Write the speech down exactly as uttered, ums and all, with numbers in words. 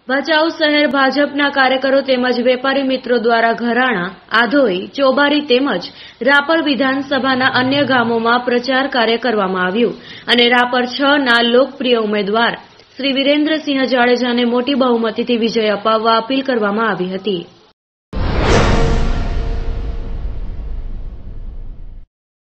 ભચાઉ શહેર ભાજપના કાર્યકરો તેમજ વેપારી મિત્રો દ્વારા ઘરાણા, આધોઈ, ચોબારી તેમજ રાપર વિધાનસભાના અન્ય ગામોમાં પ્રચાર કાર્ય કરવામાં આવ્યું અને રાપર છ ના લોકપ્રિય ઉમેદવાર શ્રી વિરેન્દ્રસિંહ જાડેજાને મોટી બહુમતીથી વિજય અપાવવા અપીલ કરવામાં આવી હતી.